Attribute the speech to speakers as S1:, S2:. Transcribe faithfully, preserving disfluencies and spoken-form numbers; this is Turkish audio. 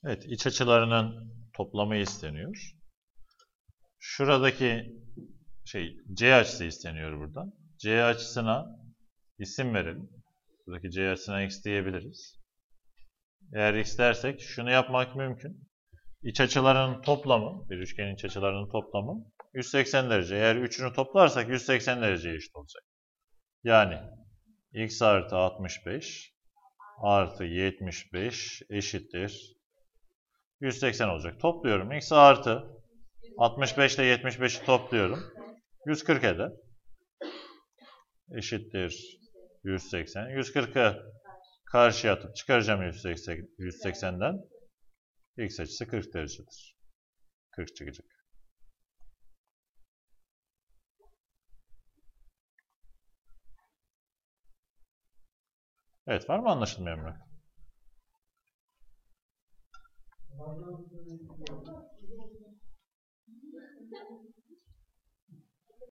S1: Evet, iç açılarının toplamı isteniyor. Şuradaki şey C açısı isteniyor buradan. C açısına isim verelim. Buradaki C açısına x diyebiliriz. Eğer x dersek şunu yapmak mümkün. İç açılarının toplamı, bir üçgenin iç açılarının toplamı yüz seksen derece. Eğer üçünü toplarsak yüz seksen dereceye eşit olacak. Yani x artı altmış beş artı yetmiş beş eşittir yüz seksen olacak. Topluyorum. X artı altmış beş ile yetmiş beşi topluyorum. yüz kırk eder. Eşittir yüz seksen. yüz kırkı karşıya atıp çıkaracağım yüz seksenden. X açısı kırk derecedir. kırk çıkacak. Evet, var mı anlaşılmayan mı?